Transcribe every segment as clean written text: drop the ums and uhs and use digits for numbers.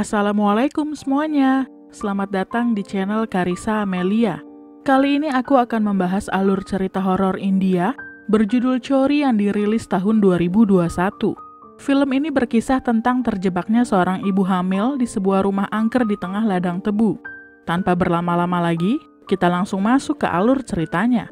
Assalamualaikum semuanya, selamat datang di channel Karissa Amelia. Kali ini aku akan membahas alur cerita horor India berjudul Chori yang dirilis tahun 2021. Film ini berkisah tentang terjebaknya seorang ibu hamil di sebuah rumah angker di tengah ladang tebu. Tanpa berlama-lama lagi, kita langsung masuk ke alur ceritanya.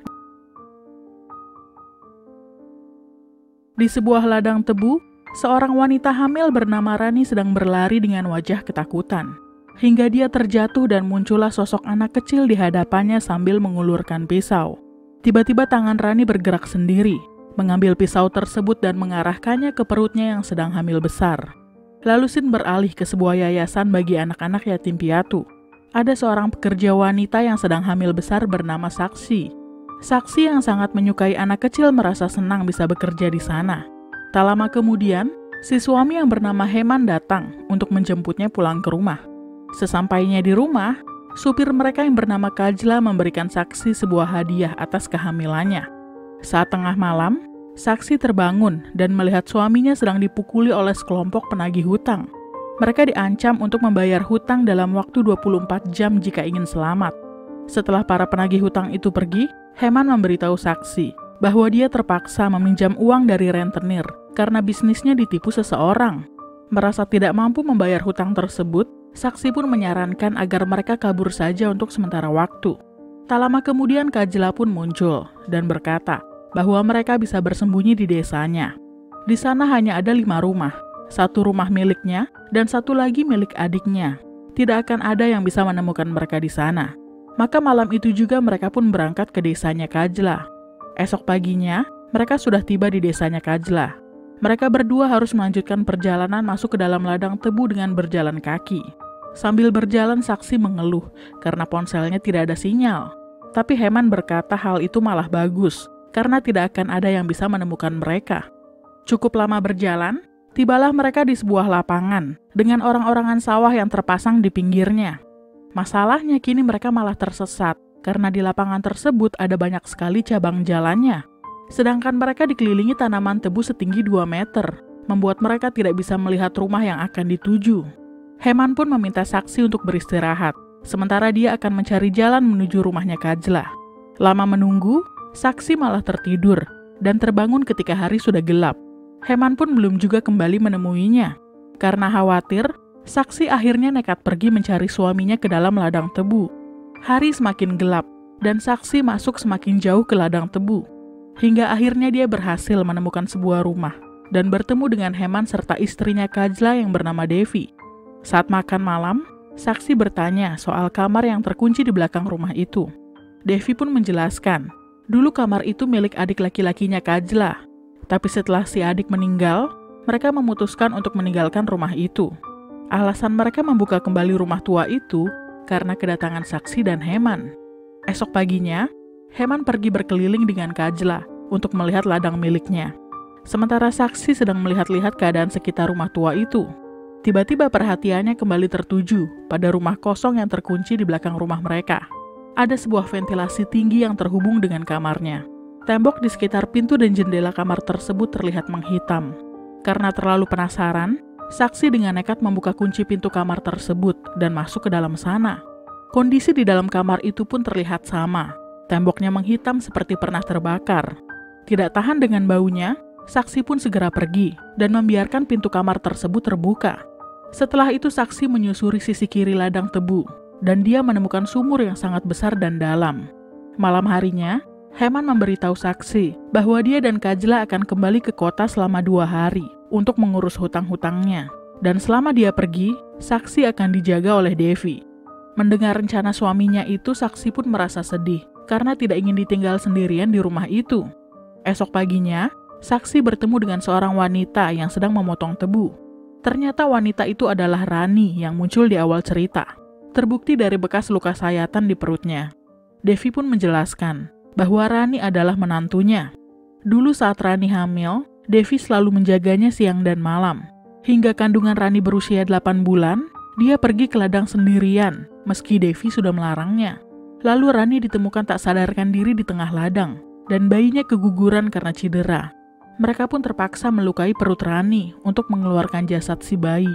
Di sebuah ladang tebu, seorang wanita hamil bernama Rani sedang berlari dengan wajah ketakutan. Hingga dia terjatuh dan muncullah sosok anak kecil di hadapannya sambil mengulurkan pisau. Tiba-tiba tangan Rani bergerak sendiri, mengambil pisau tersebut dan mengarahkannya ke perutnya yang sedang hamil besar. Lalu Sin beralih ke sebuah yayasan bagi anak-anak yatim piatu. Ada seorang pekerja wanita yang sedang hamil besar bernama Saksi. Saksi yang sangat menyukai anak kecil merasa senang bisa bekerja di sana. Tak lama kemudian, si suami yang bernama Heman datang untuk menjemputnya pulang ke rumah. Sesampainya di rumah, supir mereka yang bernama Kajla memberikan Saksi sebuah hadiah atas kehamilannya. Saat tengah malam, Saksi terbangun dan melihat suaminya sedang dipukuli oleh sekelompok penagih hutang. Mereka diancam untuk membayar hutang dalam waktu 24 jam jika ingin selamat. Setelah para penagih hutang itu pergi, Heman memberitahu Saksi bahwa dia terpaksa meminjam uang dari rentenir karena bisnisnya ditipu seseorang. Merasa tidak mampu membayar hutang tersebut, Saksi pun menyarankan agar mereka kabur saja untuk sementara waktu. Tak lama kemudian Kajla pun muncul dan berkata bahwa mereka bisa bersembunyi di desanya. Di sana hanya ada 5 rumah, 1 rumah miliknya dan 1 lagi milik adiknya. Tidak akan ada yang bisa menemukan mereka di sana. Maka malam itu juga mereka pun berangkat ke desanya Kajla. Esok paginya, mereka sudah tiba di desanya Kajla. Mereka berdua harus melanjutkan perjalanan masuk ke dalam ladang tebu dengan berjalan kaki. Sambil berjalan, Saksi mengeluh karena ponselnya tidak ada sinyal. Tapi Heman berkata hal itu malah bagus, karena tidak akan ada yang bisa menemukan mereka. Cukup lama berjalan, tibalah mereka di sebuah lapangan dengan orang-orangan sawah yang terpasang di pinggirnya. Masalahnya kini mereka malah tersesat, karena di lapangan tersebut ada banyak sekali cabang jalannya. Sedangkan mereka dikelilingi tanaman tebu setinggi 2 meter, membuat mereka tidak bisa melihat rumah yang akan dituju. Heman pun meminta Saksi untuk beristirahat, sementara dia akan mencari jalan menuju rumahnya Kajla. Lama menunggu, Saksi malah tertidur dan terbangun ketika hari sudah gelap. Heman pun belum juga kembali menemuinya. Karena khawatir, Saksi akhirnya nekat pergi mencari suaminya ke dalam ladang tebu. Hari semakin gelap, dan Saksi masuk semakin jauh ke ladang tebu. Hingga akhirnya dia berhasil menemukan sebuah rumah, dan bertemu dengan Heman serta istrinya Kajla yang bernama Devi. Saat makan malam, Saksi bertanya soal kamar yang terkunci di belakang rumah itu. Devi pun menjelaskan, dulu kamar itu milik adik laki-lakinya Kajla. Tapi setelah si adik meninggal, mereka memutuskan untuk meninggalkan rumah itu. Alasan mereka membuka kembali rumah tua itu karena kedatangan Saksi dan Heman. Esok paginya, Heman pergi berkeliling dengan Kajla untuk melihat ladang miliknya. Sementara Saksi sedang melihat-lihat keadaan sekitar rumah tua itu. Tiba-tiba perhatiannya kembali tertuju pada rumah kosong yang terkunci di belakang rumah mereka. Ada sebuah ventilasi tinggi yang terhubung dengan kamarnya. Tembok di sekitar pintu dan jendela kamar tersebut terlihat menghitam. Karena terlalu penasaran, Saksi dengan nekat membuka kunci pintu kamar tersebut dan masuk ke dalam sana. Kondisi di dalam kamar itu pun terlihat sama. Temboknya menghitam seperti pernah terbakar. Tidak tahan dengan baunya, Saksi pun segera pergi dan membiarkan pintu kamar tersebut terbuka. Setelah itu Saksi menyusuri sisi kiri ladang tebu, dan dia menemukan sumur yang sangat besar dan dalam. Malam harinya, Heman memberitahu Saksi bahwa dia dan Kajla akan kembali ke kota selama 2 hari untuk mengurus hutang-hutangnya. Dan selama dia pergi, Saksi akan dijaga oleh Devi. Mendengar rencana suaminya itu, Saksi pun merasa sedih karena tidak ingin ditinggal sendirian di rumah itu. Esok paginya, Saksi bertemu dengan seorang wanita yang sedang memotong tebu. Ternyata wanita itu adalah Rani yang muncul di awal cerita. Terbukti dari bekas luka sayatan di perutnya. Devi pun menjelaskan bahwa Rani adalah menantunya. Dulu saat Rani hamil, Devi selalu menjaganya siang dan malam. Hingga kandungan Rani berusia 8 bulan, dia pergi ke ladang sendirian, meski Devi sudah melarangnya. Lalu Rani ditemukan tak sadarkan diri di tengah ladang, dan bayinya keguguran karena cedera. Mereka pun terpaksa melukai perut Rani untuk mengeluarkan jasad si bayi.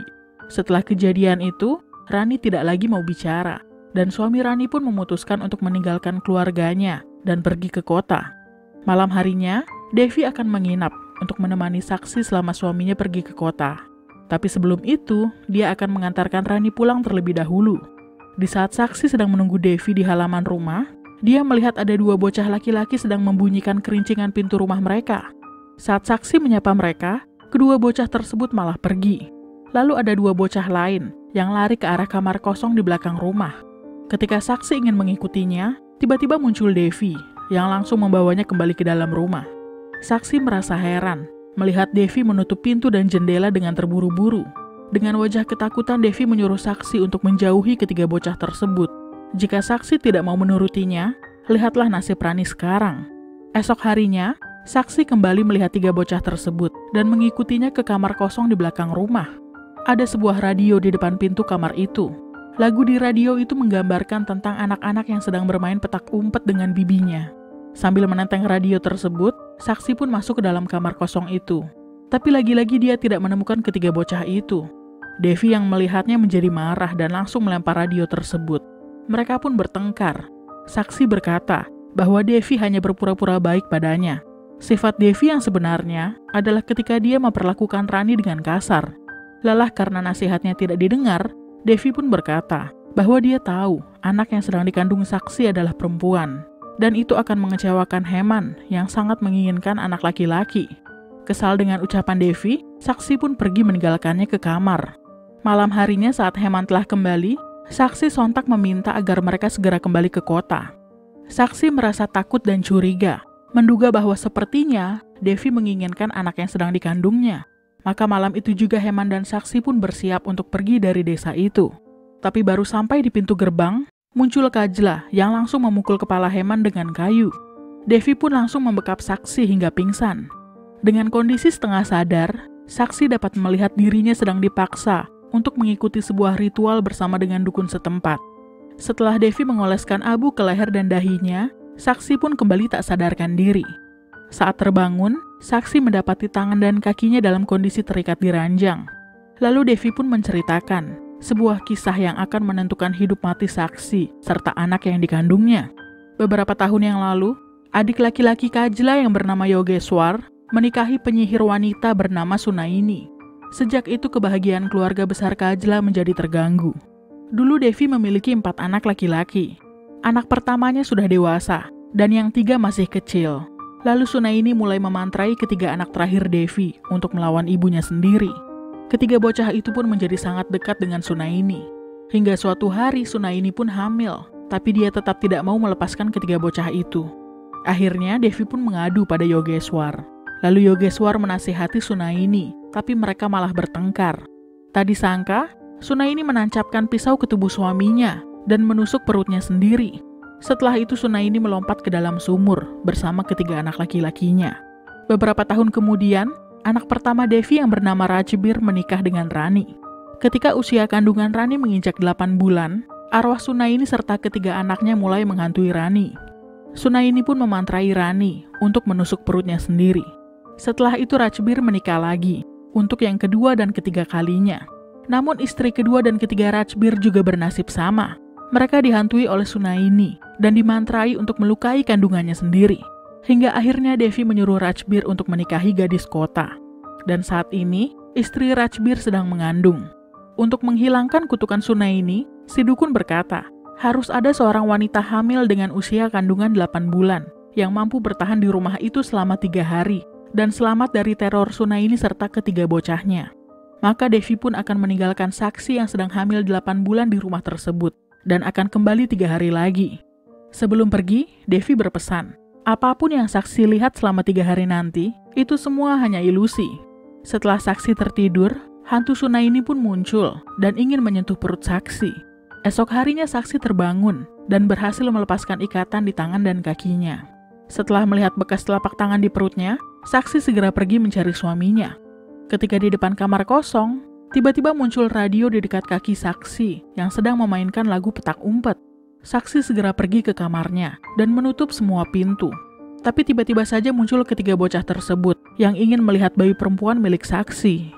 Setelah kejadian itu, Rani tidak lagi mau bicara, dan suami Rani pun memutuskan untuk meninggalkan keluarganya dan pergi ke kota. Malam harinya, Devi akan menginap untuk menemani saksi selama suaminya pergi ke kota. Tapi sebelum itu, dia akan mengantarkan Rani pulang terlebih dahulu. Di saat saksi sedang menunggu Devi di halaman rumah, dia melihat ada 2 bocah laki-laki sedang membunyikan kerincingan pintu rumah mereka. Saat saksi menyapa mereka, kedua bocah tersebut malah pergi. Lalu ada 2 bocah lain yang lari ke arah kamar kosong di belakang rumah. Ketika saksi ingin mengikutinya, tiba-tiba muncul Devi yang langsung membawanya kembali ke dalam rumah. Saksi merasa heran melihat Devi menutup pintu dan jendela dengan terburu-buru. Dengan wajah ketakutan, Devi menyuruh saksi untuk menjauhi ketiga bocah tersebut. Jika saksi tidak mau menurutinya, lihatlah nasib Rani sekarang. Esok harinya, saksi kembali melihat 3 bocah tersebut dan mengikutinya ke kamar kosong di belakang rumah. Ada sebuah radio di depan pintu kamar itu. Lagu di radio itu menggambarkan tentang anak-anak yang sedang bermain petak umpet dengan bibinya. Sambil menenteng radio tersebut, saksi pun masuk ke dalam kamar kosong itu. Tapi lagi-lagi dia tidak menemukan ketiga bocah itu. Devi yang melihatnya menjadi marah dan langsung melempar radio tersebut. Mereka pun bertengkar. Saksi berkata bahwa Devi hanya berpura-pura baik padanya. Sifat Devi yang sebenarnya adalah ketika dia memperlakukan Rani dengan kasar. Lelah karena nasihatnya tidak didengar, Devi pun berkata bahwa dia tahu anak yang sedang dikandung saksi adalah perempuan. Dan itu akan mengecewakan Heman yang sangat menginginkan anak laki-laki. Kesal dengan ucapan Devi, saksi pun pergi meninggalkannya ke kamar. Malam harinya saat Heman telah kembali, saksi sontak meminta agar mereka segera kembali ke kota. Saksi merasa takut dan curiga, menduga bahwa sepertinya Devi menginginkan anak yang sedang dikandungnya. Maka malam itu juga Heman dan saksi pun bersiap untuk pergi dari desa itu. Tapi baru sampai di pintu gerbang, muncul Kajla yang langsung memukul kepala Heman dengan kayu. Devi pun langsung membekap saksi hingga pingsan. Dengan kondisi setengah sadar, saksi dapat melihat dirinya sedang dipaksa untuk mengikuti sebuah ritual bersama dengan dukun setempat. Setelah Devi mengoleskan abu ke leher dan dahinya, saksi pun kembali tak sadarkan diri. Saat terbangun, saksi mendapati tangan dan kakinya dalam kondisi terikat di ranjang. Lalu Devi pun menceritakan sebuah kisah yang akan menentukan hidup mati saksi serta anak yang dikandungnya. Beberapa tahun yang lalu, adik laki-laki Kajla yang bernama Yogeswar menikahi penyihir wanita bernama Sunaini. Sejak itu kebahagiaan keluarga besar Kajla menjadi terganggu. Dulu Devi memiliki 4 anak laki-laki. Anak pertamanya sudah dewasa dan yang 3 masih kecil. Lalu Sunaini mulai memantrai ketiga anak terakhir Devi untuk melawan ibunya sendiri. Ketiga bocah itu pun menjadi sangat dekat dengan Sunaini. Hingga suatu hari Sunaini pun hamil, tapi dia tetap tidak mau melepaskan ketiga bocah itu. Akhirnya Devi pun mengadu pada Yogeswar. Lalu Yogeswar menasihati Sunaini, tapi mereka malah bertengkar. Tak disangka, Sunaini menancapkan pisau ke tubuh suaminya dan menusuk perutnya sendiri. Setelah itu Sunaini melompat ke dalam sumur bersama ketiga anak laki-lakinya. Beberapa tahun kemudian, anak pertama Devi yang bernama Rajbir menikah dengan Rani. Ketika usia kandungan Rani menginjak 8 bulan, arwah Sunaini serta ketiga anaknya mulai menghantui Rani. Sunaini pun memantrai Rani untuk menusuk perutnya sendiri. Setelah itu Rajbir menikah lagi, untuk yang kedua dan ketiga kalinya. Namun istri kedua dan ketiga Rajbir juga bernasib sama. Mereka dihantui oleh Sunaini dan dimantrai untuk melukai kandungannya sendiri. Hingga akhirnya Devi menyuruh Rajbir untuk menikahi gadis kota. Dan saat ini, istri Rajbir sedang mengandung. Untuk menghilangkan kutukan Sunaini, si dukun berkata, harus ada seorang wanita hamil dengan usia kandungan 8 bulan yang mampu bertahan di rumah itu selama 3 hari dan selamat dari teror Sunaini serta ketiga bocahnya. Maka Devi pun akan meninggalkan saksi yang sedang hamil 8 bulan di rumah tersebut dan akan kembali 3 hari lagi. Sebelum pergi, Devi berpesan, apapun yang saksi lihat selama 3 hari nanti, itu semua hanya ilusi. Setelah saksi tertidur, hantu Sunaini pun muncul dan ingin menyentuh perut saksi. Esok harinya saksi terbangun dan berhasil melepaskan ikatan di tangan dan kakinya. Setelah melihat bekas telapak tangan di perutnya, saksi segera pergi mencari suaminya. Ketika di depan kamar kosong, tiba-tiba muncul radio di dekat kaki saksi yang sedang memainkan lagu petak umpet. Saksi segera pergi ke kamarnya dan menutup semua pintu. Tapi tiba-tiba saja muncul ketiga bocah tersebut yang ingin melihat bayi perempuan milik saksi.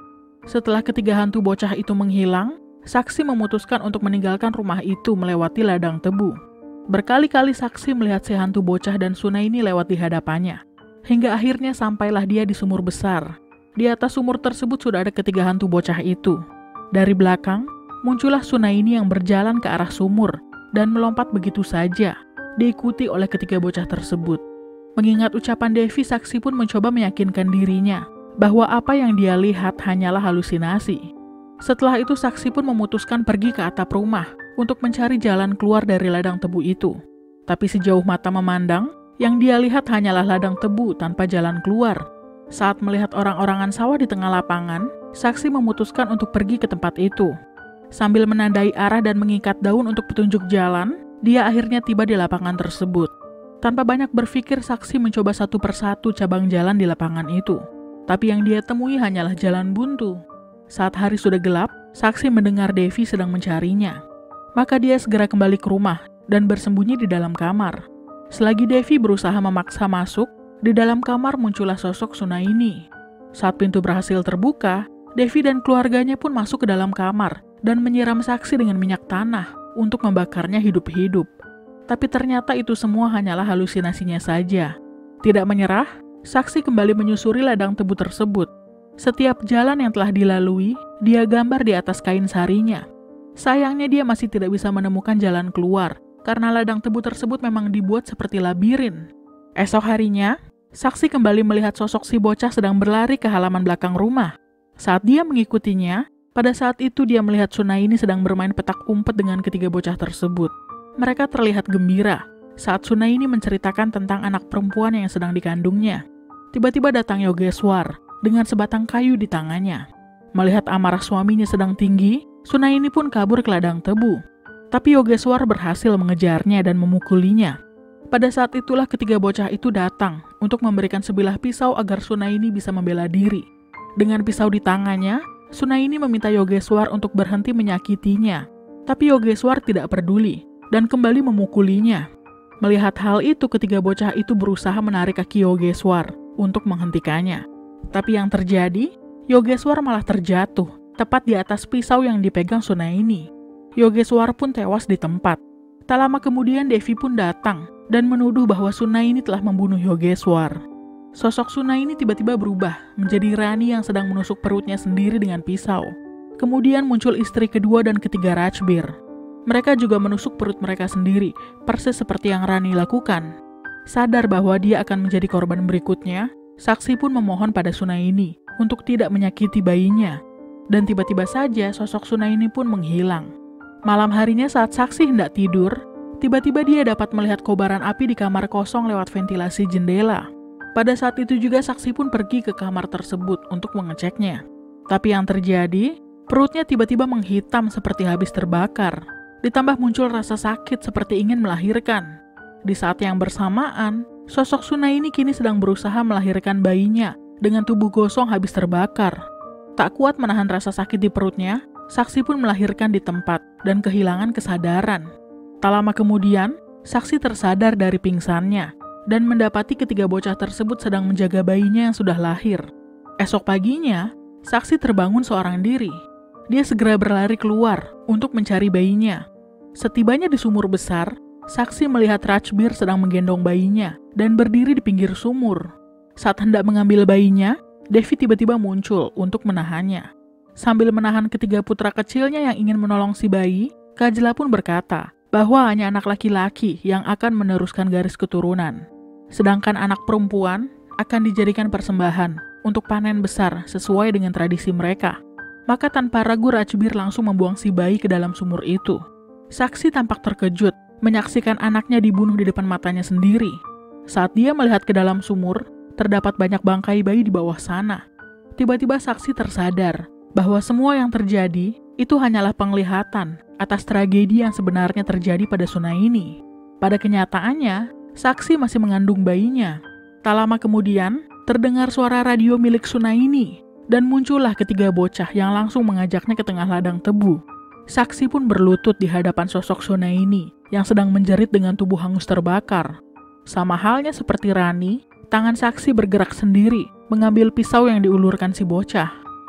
Setelah ketiga hantu bocah itu menghilang, saksi memutuskan untuk meninggalkan rumah itu melewati ladang tebu. Berkali-kali saksi melihat si hantu bocah dan Sunaini lewat di hadapannya. Hingga akhirnya sampailah dia di sumur besar. Di atas sumur tersebut sudah ada ketiga hantu bocah itu. Dari belakang, muncullah Sunaini yang berjalan ke arah sumur dan melompat begitu saja, diikuti oleh ketiga bocah tersebut. Mengingat ucapan Devi, saksi pun mencoba meyakinkan dirinya bahwa apa yang dia lihat hanyalah halusinasi. Setelah itu saksi pun memutuskan pergi ke atap rumah untuk mencari jalan keluar dari ladang tebu itu. Tapi sejauh mata memandang, yang dia lihat hanyalah ladang tebu tanpa jalan keluar. Saat melihat orang-orangan sawah di tengah lapangan, saksi memutuskan untuk pergi ke tempat itu. Sambil menandai arah dan mengikat daun untuk petunjuk jalan, dia akhirnya tiba di lapangan tersebut. Tanpa banyak berpikir, saksi mencoba satu persatu cabang jalan di lapangan itu. Tapi yang dia temui hanyalah jalan buntu. Saat hari sudah gelap, saksi mendengar Devi sedang mencarinya. Maka dia segera kembali ke rumah dan bersembunyi di dalam kamar. Selagi Devi berusaha memaksa masuk, di dalam kamar muncullah sosok Sunaini. Saat pintu berhasil terbuka, Devi dan keluarganya pun masuk ke dalam kamar dan menyiram saksi dengan minyak tanah untuk membakarnya hidup-hidup. Tapi ternyata itu semua hanyalah halusinasinya saja. Tidak menyerah, saksi kembali menyusuri ladang tebu tersebut. Setiap jalan yang telah dilalui, dia gambar di atas kain sarinya. Sayangnya dia masih tidak bisa menemukan jalan keluar, karena ladang tebu tersebut memang dibuat seperti labirin. Esok harinya, saksi kembali melihat sosok si bocah sedang berlari ke halaman belakang rumah. Saat dia mengikutinya, pada saat itu dia melihat Sunaini sedang bermain petak umpet dengan ketiga bocah tersebut. Mereka terlihat gembira saat Sunaini menceritakan tentang anak perempuan yang sedang dikandungnya. Tiba-tiba datang Yogeswar dengan sebatang kayu di tangannya. Melihat amarah suaminya sedang tinggi, Sunaini pun kabur ke ladang tebu. Tapi Yogeswar berhasil mengejarnya dan memukulinya. Pada saat itulah ketiga bocah itu datang untuk memberikan sebilah pisau agar Sunaini bisa membela diri. Dengan pisau di tangannya, Sunaini meminta Yogeswar untuk berhenti menyakitinya. Tapi Yogeswar tidak peduli dan kembali memukulinya. Melihat hal itu, ketiga bocah itu berusaha menarik kaki Yogeswar untuk menghentikannya. Tapi yang terjadi, Yogeswar malah terjatuh tepat di atas pisau yang dipegang Sunaini. Yogeswar pun tewas di tempat. Tak lama kemudian Devi pun datang dan menuduh bahwa Sunaini telah membunuh Yogeswar. Sosok Sunaini tiba-tiba berubah menjadi Rani yang sedang menusuk perutnya sendiri dengan pisau. Kemudian muncul istri kedua dan ketiga Rajbir. Mereka juga menusuk perut mereka sendiri, persis seperti yang Rani lakukan. Sadar bahwa dia akan menjadi korban berikutnya, saksi pun memohon pada Sunaini untuk tidak menyakiti bayinya. Dan tiba-tiba saja sosok Sunaini pun menghilang. Malam harinya saat saksi hendak tidur, tiba-tiba dia dapat melihat kobaran api di kamar kosong lewat ventilasi jendela. Pada saat itu juga saksi pun pergi ke kamar tersebut untuk mengeceknya. Tapi yang terjadi, perutnya tiba-tiba menghitam seperti habis terbakar. Ditambah muncul rasa sakit seperti ingin melahirkan. Di saat yang bersamaan, sosok Sunaini kini sedang berusaha melahirkan bayinya dengan tubuh gosong habis terbakar. Tak kuat menahan rasa sakit di perutnya, saksi pun melahirkan di tempat dan kehilangan kesadaran. Tak lama kemudian, saksi tersadar dari pingsannya dan mendapati ketiga bocah tersebut sedang menjaga bayinya yang sudah lahir. Esok paginya, saksi terbangun seorang diri. Dia segera berlari keluar untuk mencari bayinya. Setibanya di sumur besar, saksi melihat Rajbir sedang menggendong bayinya dan berdiri di pinggir sumur. Saat hendak mengambil bayinya, Devi tiba-tiba muncul untuk menahannya. Sambil menahan ketiga putra kecilnya yang ingin menolong si bayi, Kajla pun berkata bahwa hanya anak laki-laki yang akan meneruskan garis keturunan. Sedangkan anak perempuan akan dijadikan persembahan untuk panen besar sesuai dengan tradisi mereka. Maka tanpa ragu Rajbir langsung membuang si bayi ke dalam sumur itu. Saksi tampak terkejut menyaksikan anaknya dibunuh di depan matanya sendiri. Saat dia melihat ke dalam sumur, terdapat banyak bangkai bayi di bawah sana. Tiba-tiba saksi tersadar bahwa semua yang terjadi itu hanyalah penglihatan atas tragedi yang sebenarnya terjadi pada Sunaini. Pada kenyataannya, saksi masih mengandung bayinya. Tak lama kemudian, terdengar suara radio milik Sunaini. Dan muncullah ketiga bocah yang langsung mengajaknya ke tengah ladang tebu. Saksi pun berlutut di hadapan sosok Sunaini yang sedang menjerit dengan tubuh hangus terbakar. Sama halnya seperti Rani, tangan saksi bergerak sendiri mengambil pisau yang diulurkan si bocah.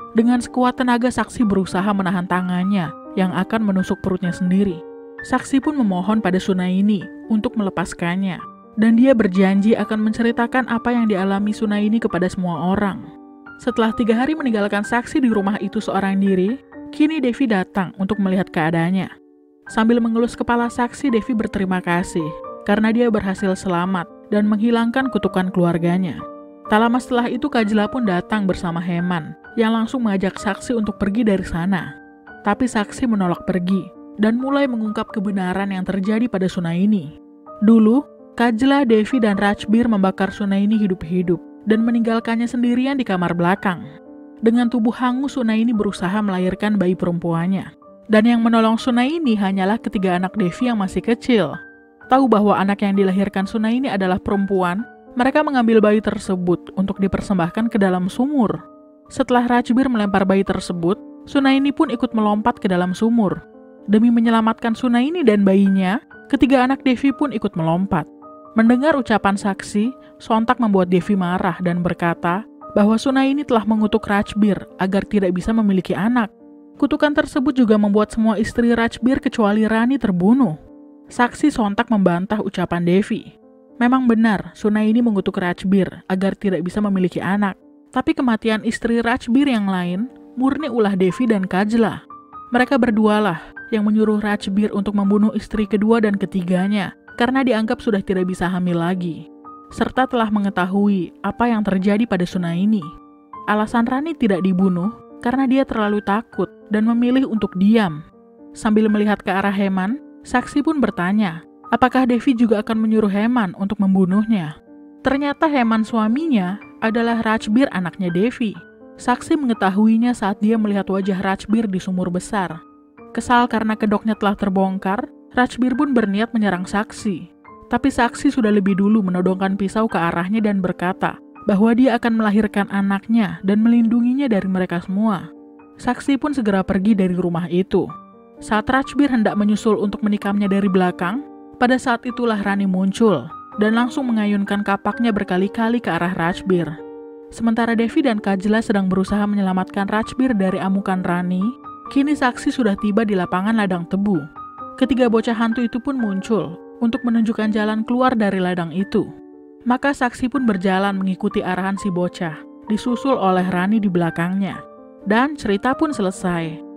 Dengan sekuat tenaga saksi berusaha menahan tangannya yang akan menusuk perutnya sendiri. Saksi pun memohon pada Sunaini untuk melepaskannya. Dan dia berjanji akan menceritakan apa yang dialami Sunaini kepada semua orang. Setelah 3 hari meninggalkan saksi di rumah itu seorang diri, kini Devi datang untuk melihat keadaannya. Sambil mengelus kepala saksi, Devi berterima kasih karena dia berhasil selamat dan menghilangkan kutukan keluarganya. Tak lama setelah itu Kajla pun datang bersama Heman yang langsung mengajak saksi untuk pergi dari sana. Tapi saksi menolak pergi dan mulai mengungkap kebenaran yang terjadi pada Sunaini. Dulu, Kajla, Devi, dan Rajbir membakar Sunaini hidup-hidup dan meninggalkannya sendirian di kamar belakang. Dengan tubuh hangus, Sunaini berusaha melahirkan bayi perempuannya. Dan yang menolong Sunaini hanyalah ketiga anak Devi yang masih kecil. Tahu bahwa anak yang dilahirkan Sunaini adalah perempuan, mereka mengambil bayi tersebut untuk dipersembahkan ke dalam sumur. Setelah Rajbir melempar bayi tersebut, Sunaini pun ikut melompat ke dalam sumur. Demi menyelamatkan Sunaini dan bayinya, ketiga anak Devi pun ikut melompat. Mendengar ucapan saksi, sontak membuat Devi marah dan berkata bahwa Sunaini telah mengutuk Rajbir agar tidak bisa memiliki anak. Kutukan tersebut juga membuat semua istri Rajbir kecuali Rani terbunuh. Saksi sontak membantah ucapan Devi. Memang benar, Sunaini mengutuk Rajbir agar tidak bisa memiliki anak. Tapi kematian istri Rajbir yang lain murni ulah Devi dan Kajla. Mereka berdualah yang menyuruh Rajbir untuk membunuh istri kedua dan ketiganya karena dianggap sudah tidak bisa hamil lagi, serta telah mengetahui apa yang terjadi pada Sunaini. Alasan Rani tidak dibunuh karena dia terlalu takut dan memilih untuk diam. Sambil melihat ke arah Heman, saksi pun bertanya, apakah Devi juga akan menyuruh Heman untuk membunuhnya? Ternyata Heman suaminya adalah Rajbir, anaknya Devi. Saksi mengetahuinya saat dia melihat wajah Rajbir di sumur besar. Kesal karena kedoknya telah terbongkar, Rajbir pun berniat menyerang saksi. Tapi saksi sudah lebih dulu menodongkan pisau ke arahnya dan berkata bahwa dia akan melahirkan anaknya dan melindunginya dari mereka semua. Saksi pun segera pergi dari rumah itu. Saat Rajbir hendak menyusul untuk menikamnya dari belakang, pada saat itulah Rani muncul dan langsung mengayunkan kapaknya berkali-kali ke arah Rajbir. Sementara Devi dan Kajla sedang berusaha menyelamatkan Rajbir dari amukan Rani, kini saksi sudah tiba di lapangan ladang tebu. Ketiga bocah hantu itu pun muncul untuk menunjukkan jalan keluar dari ladang itu. Maka saksi pun berjalan mengikuti arahan si bocah, disusul oleh Rani di belakangnya. Dan cerita pun selesai.